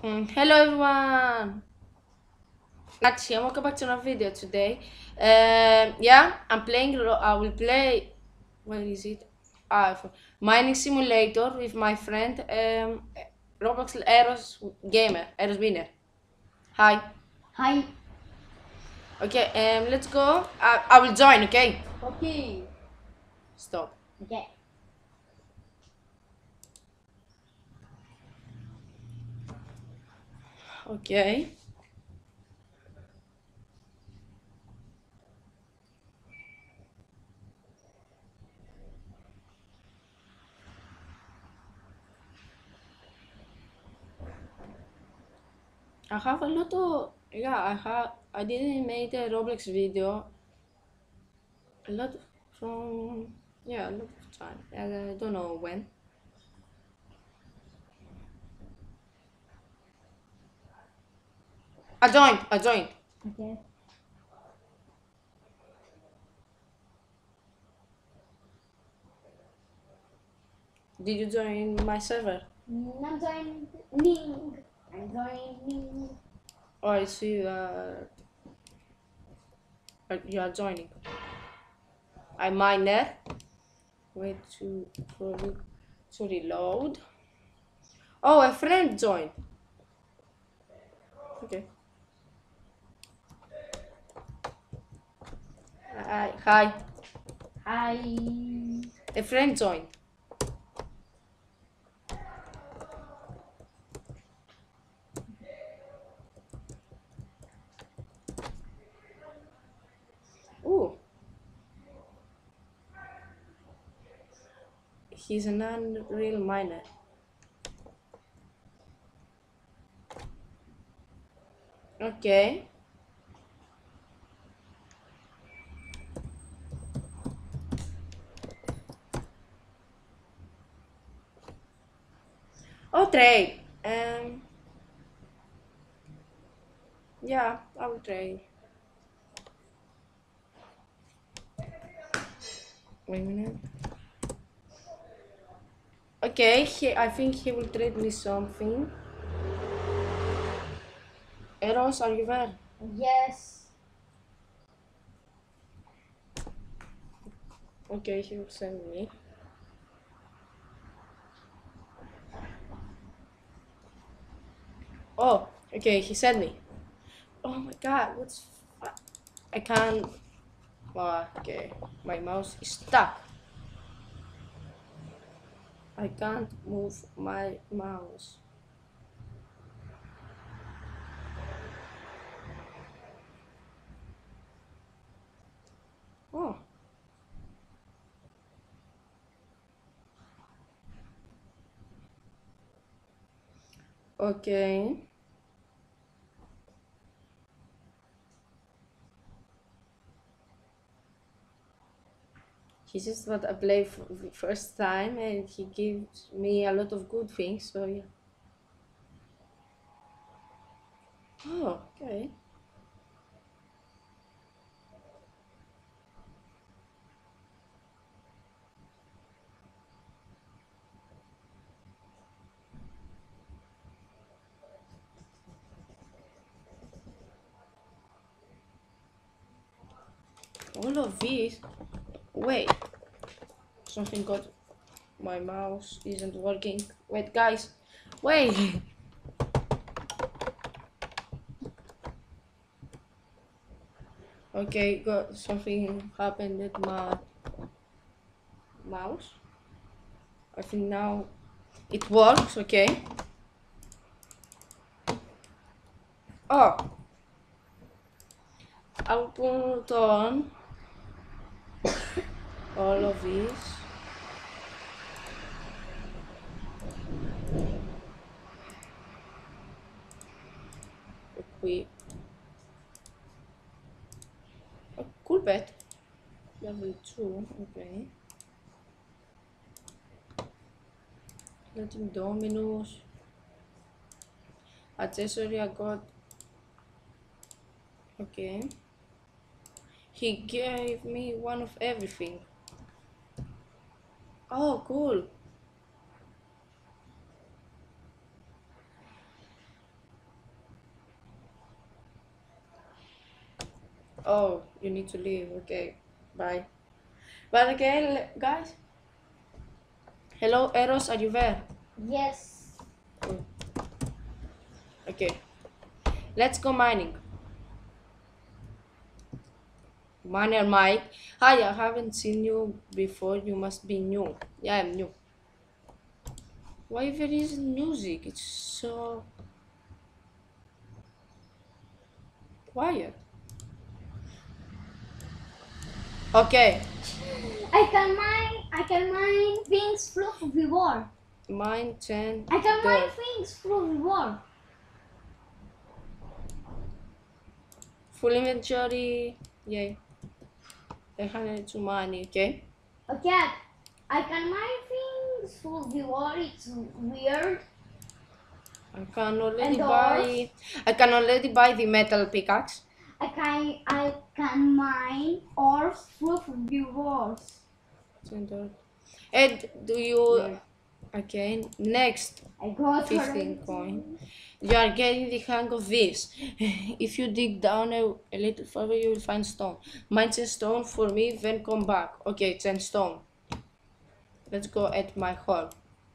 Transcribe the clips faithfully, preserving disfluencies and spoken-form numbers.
Mm, hello everyone. Actually, welcome back to another video today. Um, yeah, I'm playing. ro- I will play. Where is it? Ah, f- mining simulator with my friend um, Roblox Eros Gamer, Eros Winner. Hi. Hi. Okay. Um, let's go. I, I will join. Okay. Okay. Stop. Okay. Okay. I have a lot of. Yeah, I have. I didn't make a Roblox video a lot from. Yeah, a lot of time. I don't know when. I joined. I joined. Okay. Did you join my server? Mm, I'm joining. I'm joining. Oh, I see that uh, you are joining. I miner. Wait to for it to reload. Oh, a friend joined. Okay. Hi. Hi. Hi. A friend joined. Ooh, he's an unreal miner. Okay. Oh, trade. Um. Yeah, I will trade. Wait a minute. Okay, he, I think he will trade me something. Eros, are you there? Yes. Okay, he will send me. Oh, okay, he sent me. Oh my god, what's. I can't. Oh, okay, my mouse is stuck. I can't move my mouse. Oh, okay. He just what I play for the first time and he gives me a lot of good things, so yeah. Oh, okay. All of these. Wait, something got. My mouse isn't working. Wait, guys. Wait. Okay, got something happened with my mouse. I think now it works. Okay. Oh, I'll put on all of these. Equip. A cool pet. Level two. Okay. Letting Dominus. Accessory I got. Okay. He gave me one of everything. Oh, cool. Oh, you need to leave. Okay, bye. But okay, guys. Hello, Eros, are you there? Yes. Okay, let's go mining. Miner Mike. Hi, I haven't seen you before. You must be new. Yeah, I'm new. Why there isn't music? It's so quiet. Okay, I can mine. I can mine things through the war. mine ten. I can mine dirt. things through the war. Full inventory. Yay. I handed to money. Okay. Okay. I can mine things through the war. It's weird. I can already And buy. I can already buy the metal pickaxe. I can I can mine ores through the wars. Center. And do you? Okay. Next. I got fifteen already. coin. You are getting the hang of this. If you dig down a, a little further, you will find stone. Mine ten stone for me, then come back. Okay, ten stone. Let's go at my hole.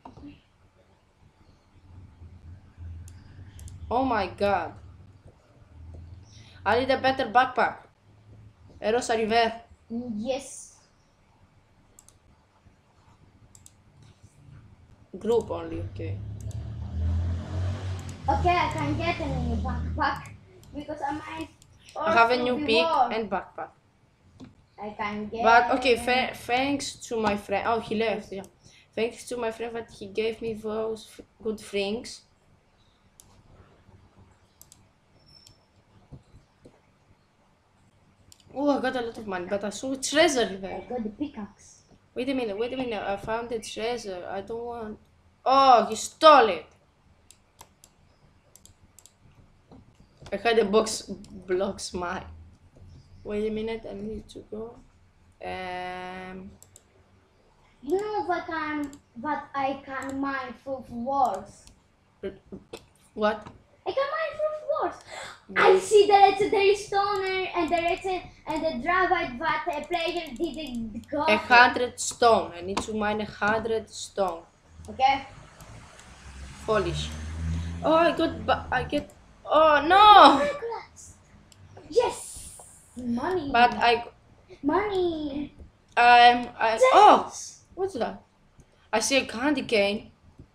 Oh my god. I need a better backpack. Eros, are you there? Yes. Group only, okay. Okay, I can get a new backpack because I might. I have a new pick and backpack. I can get. But okay, fa thanks to my friend. Oh, he left. Yeah. Thanks to my friend that he gave me those f good things. Oh, I got a lot of money, but I saw a treasure I there. got the pickaxe. Wait a minute, wait a minute. I found the treasure. I don't want. Oh, he stole it. I had a box block smile. Wait a minute, I need to go. Um. You know what I'm what I can mine through walls. What? I can mine through walls. I see the legendary stoner and the legend and the dravite that a player didn't go. A hundred stone. I need to mine a hundred stone. Okay. Foolish. Oh, I got. But I get. Oh no! Yes. Money. But I. Money. Um. I. Oh, Yes. what's that? I see a candy cane.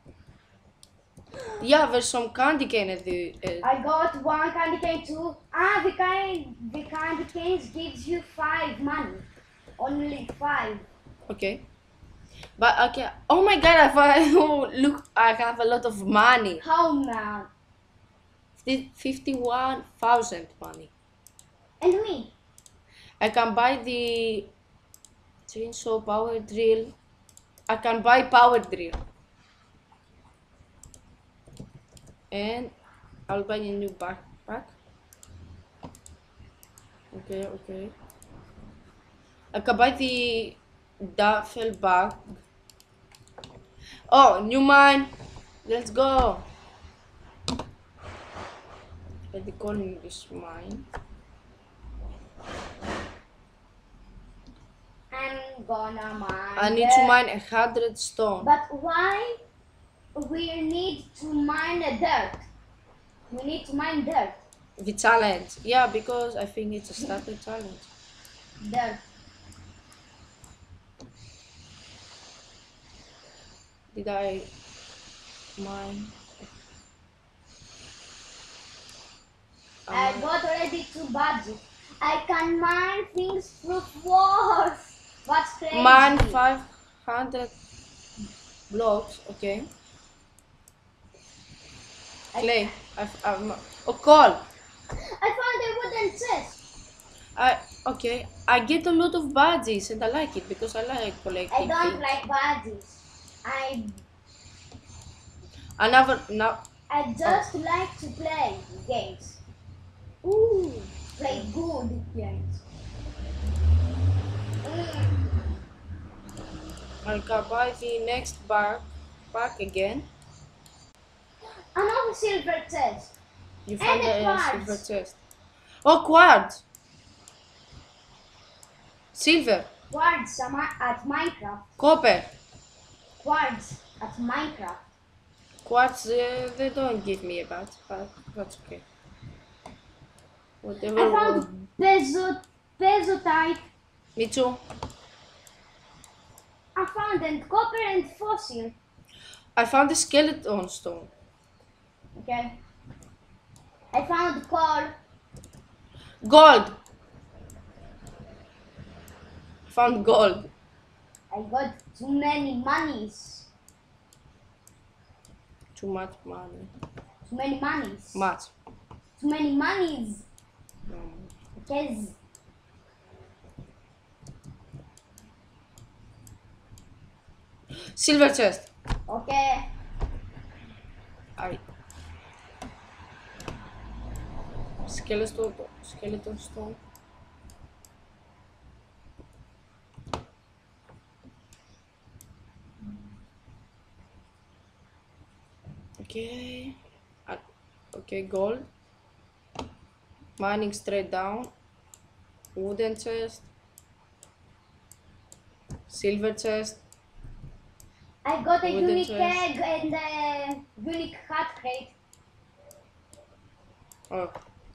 Yeah, there's some candy cane at the. Uh, I got one candy cane too. Ah, the kind the candy canes gives you five money. Only five. okay. But okay. Oh my god! I find. Oh, look! I have a lot of money. How now? Fifty-one thousand money. And me. I can buy the chainsaw power drill. I can buy power drill. And I'll buy a new backpack. Okay, okay. I can buy the duffel bag. Oh, new mine. Let's go. Let me call this mine. I'm gonna mine. I need to mine a hundred stone. But why we need to mine the dirt? We need to mine dirt. The challenge. Yeah, because I think it's a starter challenge. Dirt. Did I mine? I Um, got already two badges. I can mine things through walls. What's crazy? mine five hundred blocks. Okay. Clay. I've, I've, oh, coal. I found a wooden chest. I okay. I get a lot of badges and I like it because I like I collecting don't things. like badges. I I never no. I just like to play games. Ooh, play good games. Mm. I can buy the next bar back again. Another silver chest. You And found a a quartz. silver chest. Oh, quartz. Silver. Quartz am- at Minecraft. Copper. Quartz at Minecraft. Quartz, uh, they don't give me a bat, but that's okay. Whatever. I will- found peso, pesotite. Me too. I found and copper and fossil. I found a skeleton stone. Okay. I found coal. Gold. Found gold. I got too many monies. Too much money. Too many monies. Much. Too many monies. Um, Because Silver chest. okay. I. Skeleton. Skeleton stone. Okay. Uh, okay, gold. Mining straight down. Wooden chest. Silver chest. I got a Wooden unique chest. egg and a unique hat crate. Oh.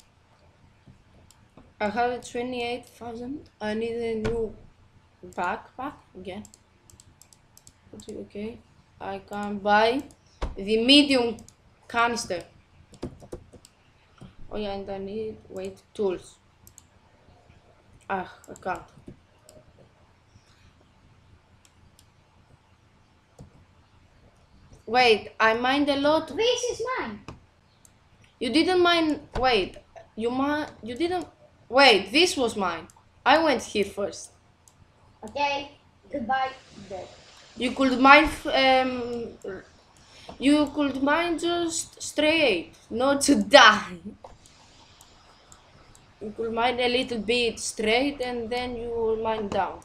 I have twenty-eight thousand. I need a new backpack again. Okay, okay. I can buy the medium canister. Oh yeah, and I need, wait, tools. Ah, I can't. Wait, I mined a lot. This is mine. You didn't mine, wait, you mine, you didn't, wait, this was mine. I went here first. Okay. Goodbye. There. You could mine, f- um, you could mine just straight, not to die. You could mine a little bit straight and then you will mine down.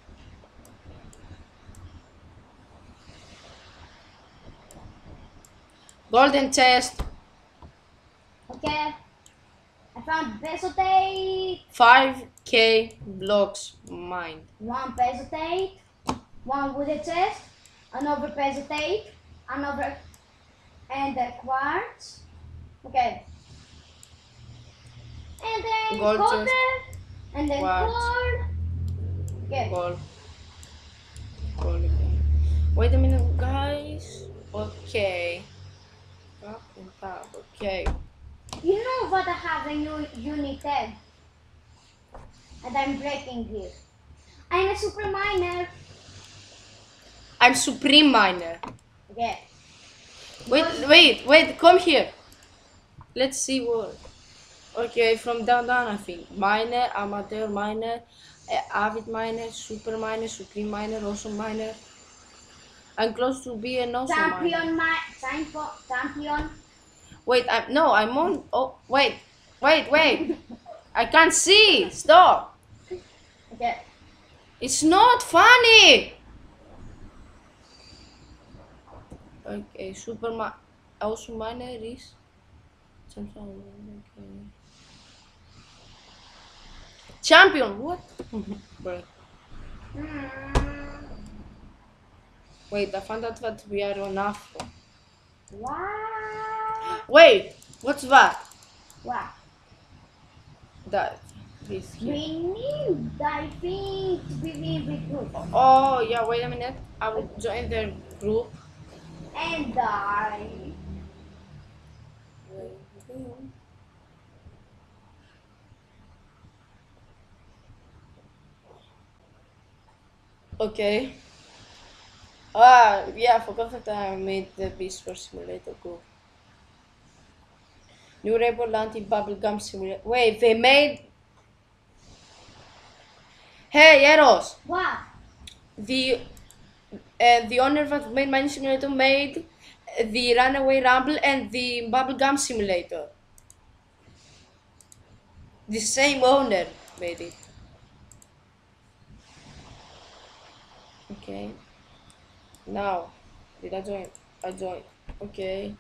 Golden chest, Okay. I found pesotite. five K blocks mined. One pesotite. One wooden chest. Another pesotite. Another and a quartz. Okay. And then Gold copper. chest. And then Quartz. coal. Okay. Gold. Gold again. Wait a minute, guys. Okay. Up and up. Okay. You know what I have a new unique egg. And I'm breaking it. I'm a super miner. I'm supreme miner. Okay. Wait, wait, wait. Come here. Let's see what. Okay, from down down I think. Miner, amateur miner, uh, avid miner, super miner, supreme miner, awesome miner. I'm close to be an awesome miner. Champion mi- champion champion. Wait, I'm no, I'm on. Oh, wait, wait, wait. I can't see. Stop. Okay. It's not funny. Okay, super ma awesome miner is. Champion. Okay. Champion. What? Bruh. Mm. Wait, I found out that we are on Afro. What? Wait, what's that? What? That this here. We need, I think, to be in the group. Oh yeah, wait a minute. I will join their group. And I. Okay. Ah, yeah, I forgot that I made the Beast Wars Simulator group. New Rainbow Lanty Bubblegum Simulator. Wait, they made. Hey, Eros! What? The uh, the owner that made Mining Simulator made the Runaway Rumble and the Bubblegum Simulator. The same owner made it. Okay. Now, did I join? I joined. Okay.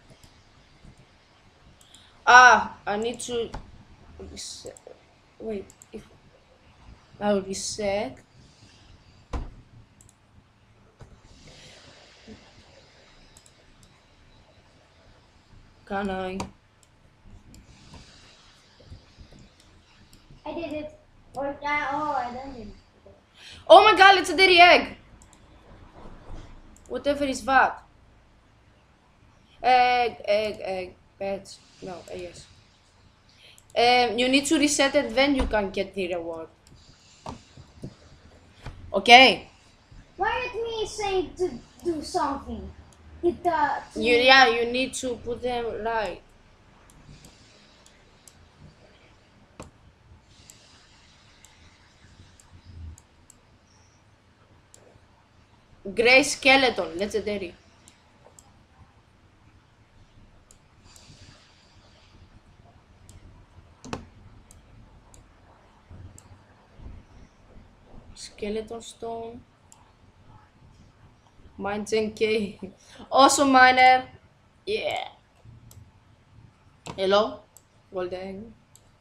Ah, I need to reset. Wait, if I will reset Can I? I did it. Or uh, oh, I don't did it. Oh my god, it's a dairy egg! Whatever is that? Egg, egg, egg, pets. No, uh, yes. Um, you need to reset it, then you can get the reward. Okay. Why did me saying to do something? It uh. to- You, yeah, you need to put them right. Grey skeleton, legendary. Skeleton stone. Mine ten K. Also miner. Yeah. Hello? Golden.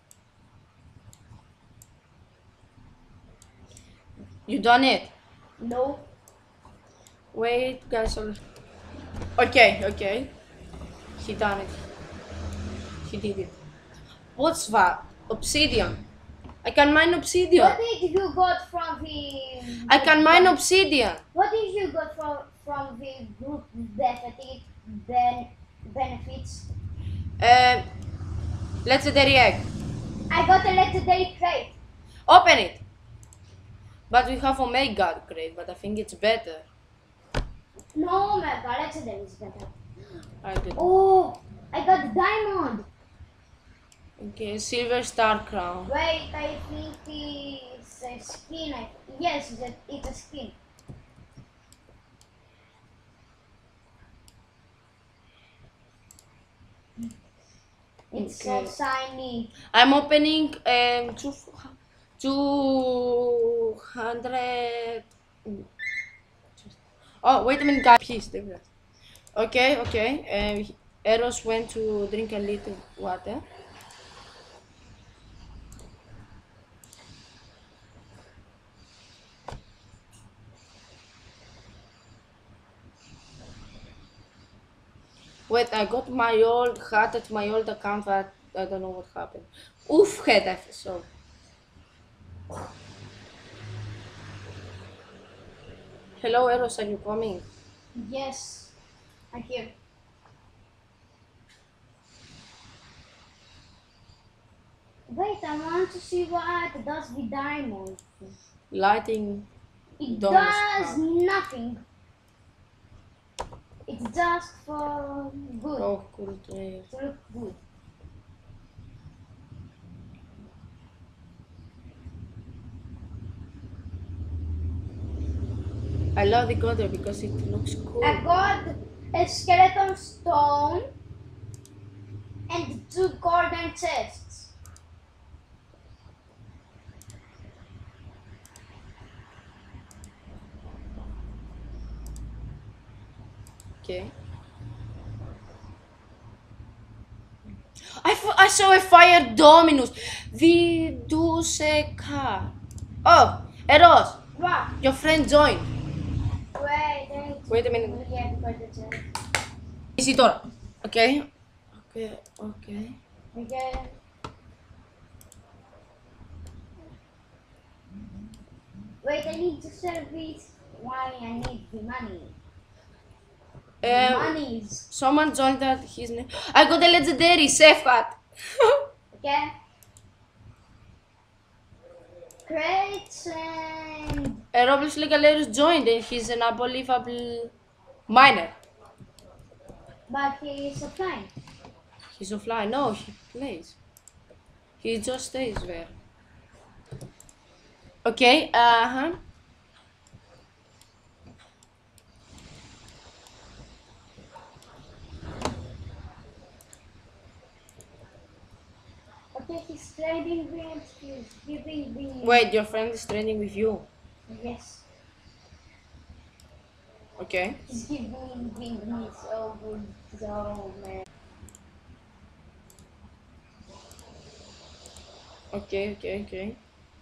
You done it? No. Wait, guys. I'll- Okay, okay. He done it. He did it. What's that? Obsidian. I can mine obsidian. What did you got from the? I can mine obsidian. What did you got from from the group benefit ben, benefits? Um, legendary egg. I got a legendary crate. Open it. But we have Omega upgrade, but I think it's better. No, my god, legendary is better. I did. Oh, I got diamond. Okay, silver star crown. Wait, I think it's a skin. I, yes, it's a, it's a skin. It's Okay. so shiny. I'm opening um two two hundred. Oh wait a minute, guys. Please, take that. Okay, okay. Um, Eros went to drink a little water. Wait, I got my old hat at my old account, but I don't know what happened. Oof, head episode. Hello, Eros, are you coming? Yes, I'm here. Wait, I want to see what does the diamond. Lighting. It Don't does stop. nothing. It's just for good. Oh, cool trail. To look good. I love the color because it looks cool. I got a skeleton stone and two golden chests. Okay. I, f- I saw a fire dominus. Viduseca. Oh, Eros, What? your friend joined. Wait, wait. Wait a minute. Yeah, I got the chest. Easy door. Okay. Okay, okay. Okay. Wait, I need to service. Why I need the money? Um, Monies. someone joined that his name. I got a legendary safe hat. Okay. Crates and A Roblox Legalerus joined and he's an unbelievable miner. but he is offline. He's offline. No, he plays. He just stays there. Okay, uh huh. Okay, he's trading with, he's giving the Wait, your friend is training with you. yes, Okay. he's giving me so good, so man. Okay, okay, okay.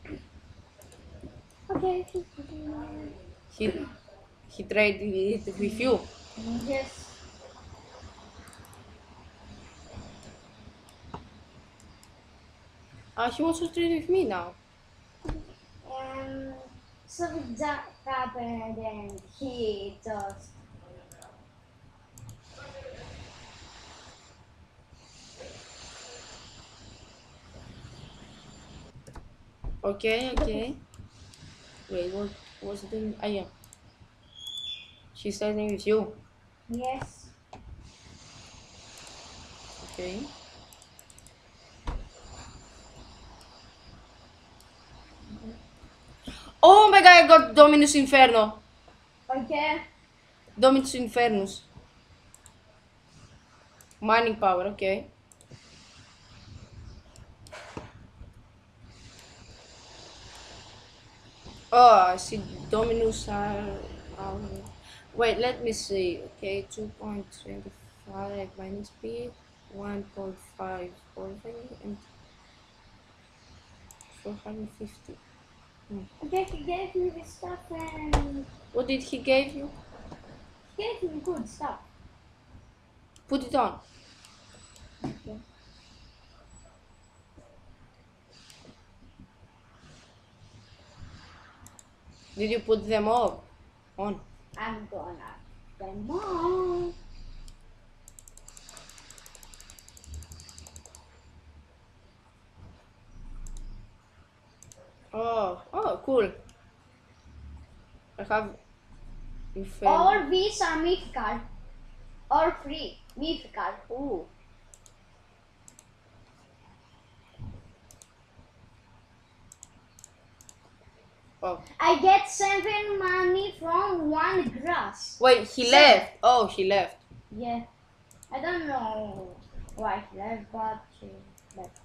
Okay, He he traded it with you. yes. Ah, he wants to trade with me now. Um, something that happened and he just. Okay, okay. Wait, what was it doing? Ah, yeah. She's trading with you. Yes. Okay. Oh my god, I got Dominus Inferno. Okay. Dominus Infernus. Mining power, okay. Oh, I see Dominus are. Um, wait, let me see. Okay, two point two five mining speed, one point five forwarding, and four hundred fifty. Okay, he gave me the stuff and What did he give you? he gave me good stuff. Put it on. Okay. Did you put them all on? I'm gonna them on. Oh, oh, cool. I have Inferno. All these are mythical. All free. Mythical. Ooh. Oh. I get seven money from one grass. Wait, he Seven. left. Oh, he left. Yeah. I don't know why he left, but he left.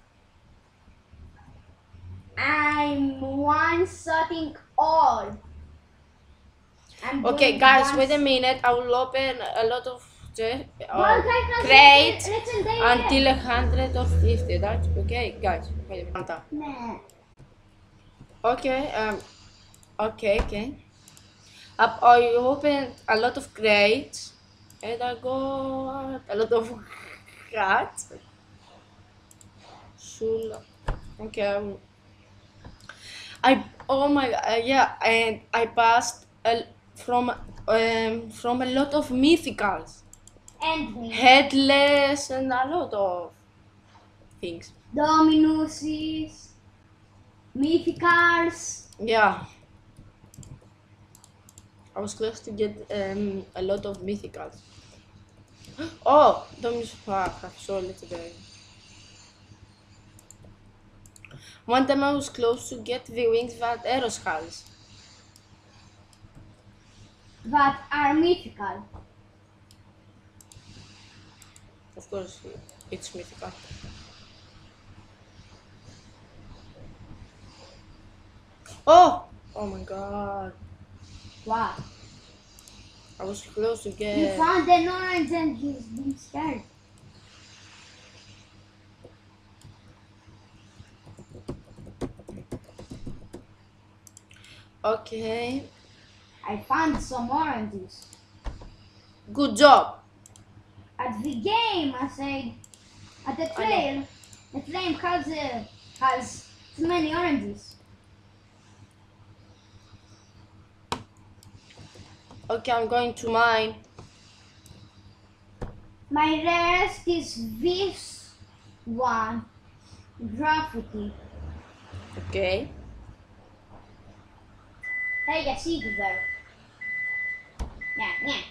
I'm one-shotting all. I'm Okay, doing guys, one wait a minute. I will open a lot of uh, Well, guys, crates legendary. until a hundred or fifty. That's okay, guys. Wait a minute. Nah. Okay. Um. Okay. Okay. Up, I opened a lot of crates, and I got a lot of cats. Shula. Okay. um, I oh my uh, yeah, and I passed a, from um from a lot of mythicals, And me. headless, and a lot of things. Dominuses. Mythicals. Yeah, I was close to get um a lot of mythicals. Oh, Dominus Fuck, I saw it today. One time I was close to get the wings that Eros has. That are mythical. Of course, it's mythical. Oh! Oh my god. What? I was close to You get... found an orange and he's been scared. Okay. I found some oranges. Good job. At the game, I said, at the trail, the flame has, uh, has too many oranges. Okay, I'm going to mine. My rest is this one, graffiti. Okay. Hey, I see you there. Yeah, yeah.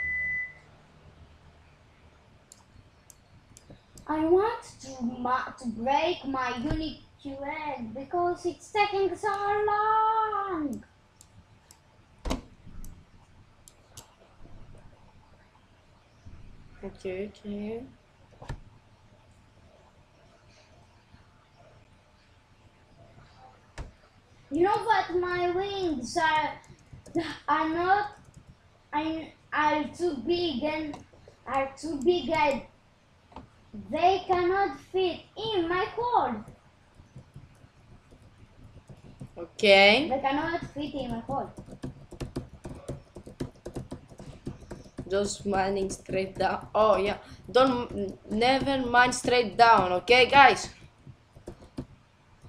I want to ma to break my unique Q egg because it's taking so long. Okay, okay. You know what? My wings are are not are, are too big and are too big and they cannot fit in my cord. Okay. They cannot fit in my cord. Just mining straight down. Oh yeah. Don't never mine straight down, okay guys?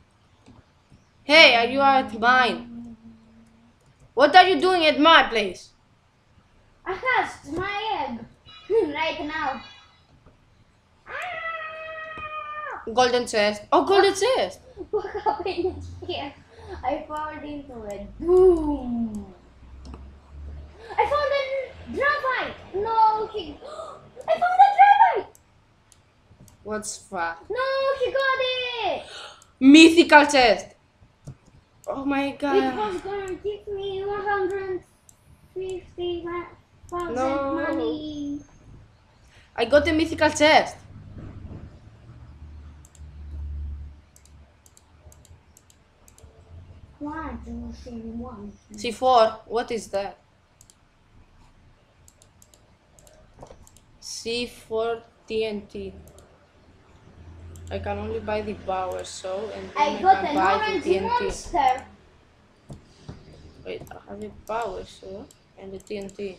Hey, are you at mine? What are you doing at my place? I hatched my egg right now. Ah! Golden chest. Oh, golden chest. What happened here? I fall into it. Boom! I found a graphite. No, he. I found a graphite. What's that? No, he got it. Mythical chest. Oh my It god. was gonna give me one hundred fifty thousand No. money. I got a mythical chest. One, two, three, one. C four. What is that? C four T N T. I can only buy the power so and then I I, got can an buy the orange T N T. monster. Wait, I have a power so and the T N T.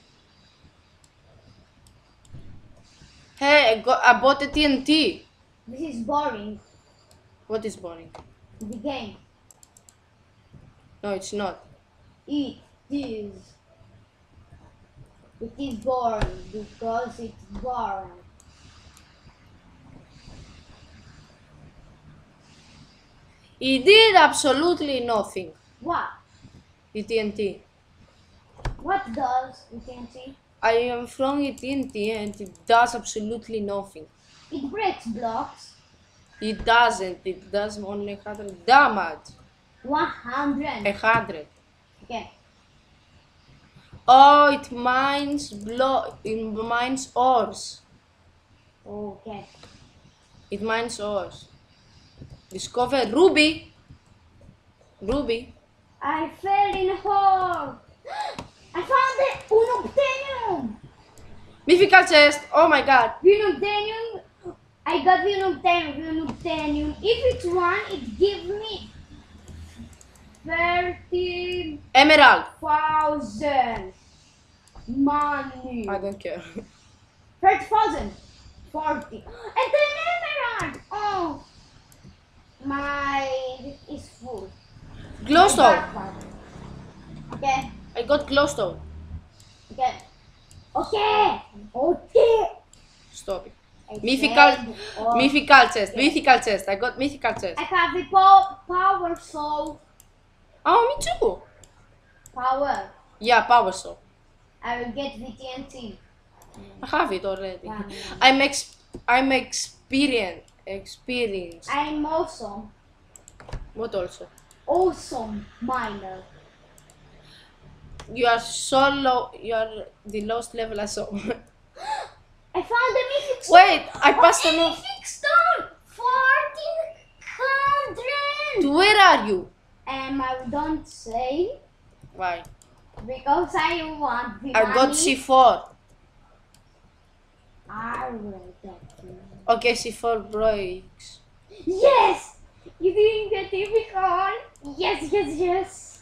Hey, I got I bought the T N T. This is boring. What is boring? The game. No, it's not. It is. It is boring because it's boring. It did absolutely nothing. What? The T N T. What does the T N T? I am throwing a T N T and it does absolutely nothing. It breaks blocks. It doesn't. It does only one hundred damage. one hundred. one hundred. Okay. Oh, it mines blo- it mines ores. Okay. It mines ores. Discover ruby. Ruby. I fell in a hole. I found the unobtainium. Mythical chest. Oh my god. Unobtainium. I got the unobtainium. Unobtainium. If it's one, it gives me thirty Emerald. thousand money. I don't care. Thirty thousand. Forty. And then emerald. Oh, my is full. Glowstone. Okay. I got glowstone. Okay. Okay. Okay. Stop it. I Mythical. said, oh, Mythical chest. Okay. Mythical chest. I got mythical chest. I have the po- power soul. Oh, me too. Power. Yeah, power soul. I will get the T N T. I have it already. Wow. I'm ex. I'm experienced. Experienced. I'm awesome. What also? Awesome miner. You are so low. You are the lowest level I saw. I found a mythic stone. Wait, I passed a an. mythic stone. Fourteen hundred. Where are you? Um, I don't say Why? because I want the I money. got C four. I will get you. Okay, C four breaks. Yes! You didn't get unicorn. Yes, yes, yes.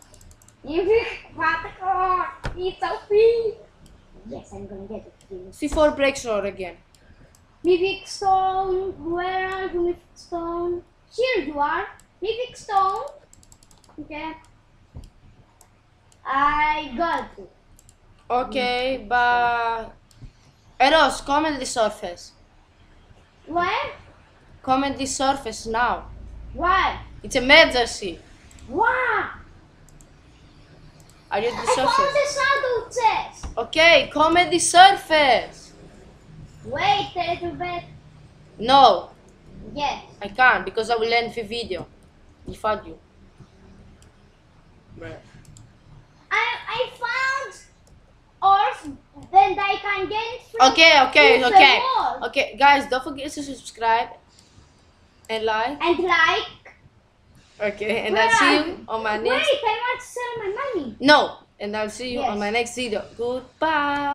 Unicorn. It's O P. Yes, I'm gonna get it. Too. C four breaks roar again. Mythic stone. Where are you, mythic stone? Here you are. Mythic stone. Okay. I got it. Okay, but Eros, comment the surface. Where? Comment the surface now. Why? It's emergency. Why? Are you at the I found surface? the shadow chest. Okay, comment the surface. Wait a little bit. No, Yes. I can't because I will end the video. If I do. Bruh. I I found ores, then I can get it from Okay, okay, through the okay. wall. Okay, guys, don't forget to subscribe and like. And like. Okay, and Where I'll see are you you? on my Wait, next. I want to sell my money. No, and I'll see you Yes. on my next video. Goodbye.